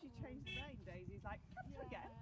you change the rain, Daisy's like, catch her again.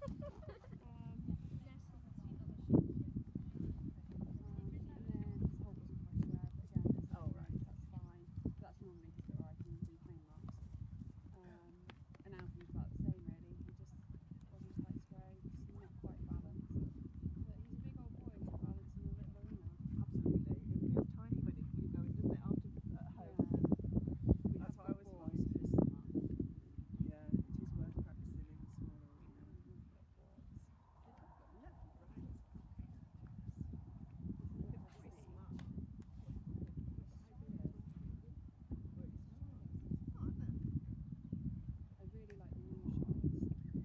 Oh, right. That's fine. That's normally his little items and paint marks. And Alfie was about the same really. He just wasn't quite square, just not quite balanced. But he's a big old boy to balance in a little arena. Absolutely. It feels tiny when you go in, doesn't it, after at home? We That's have what I got always boards find. for this summer. Yeah, it is worth practicing in a small arena. We've got boards. Yeah, right. This is a bit Very prestige. smart. I really like the new shirts.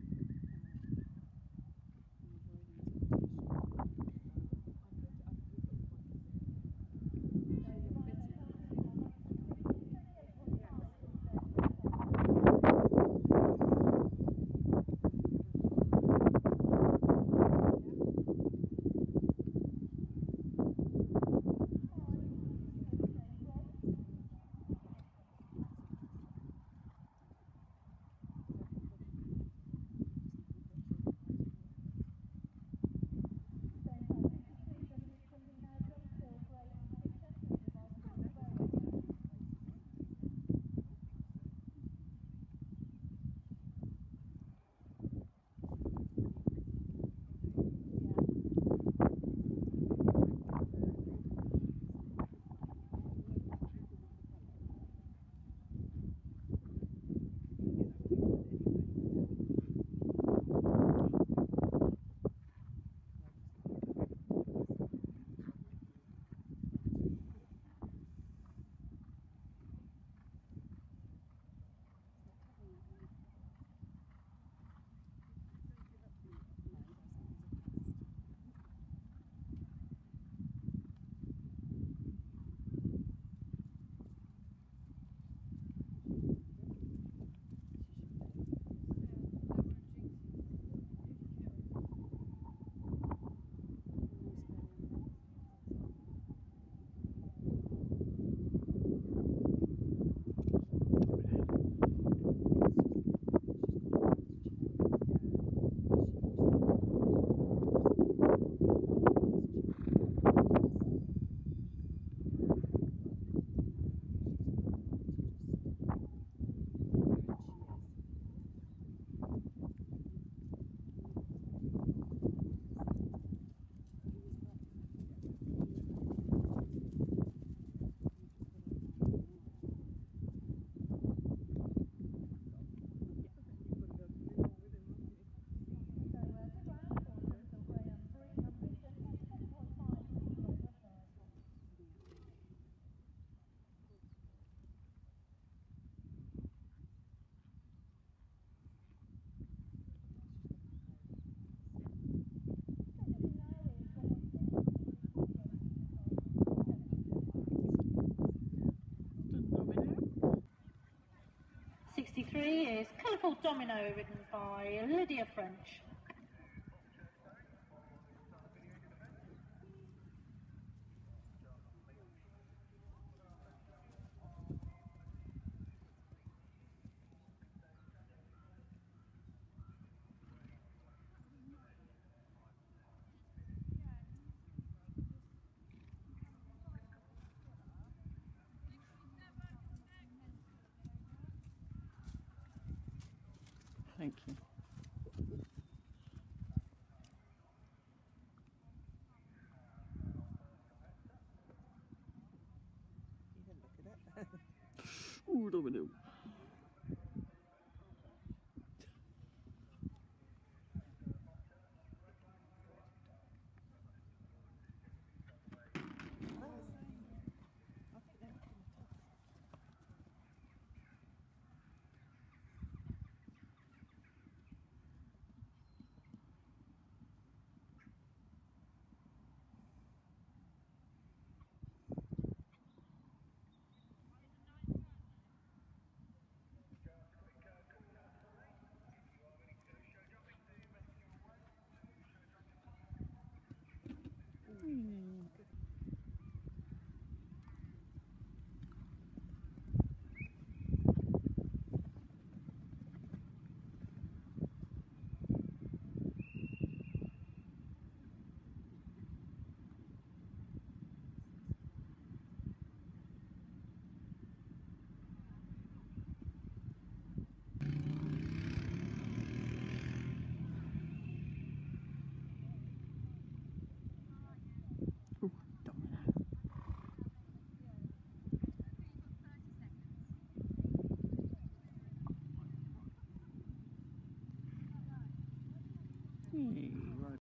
Is Colourful Domino, ridden by Lydia French. Thank you. You can look at it. Ooh, domino. Hey.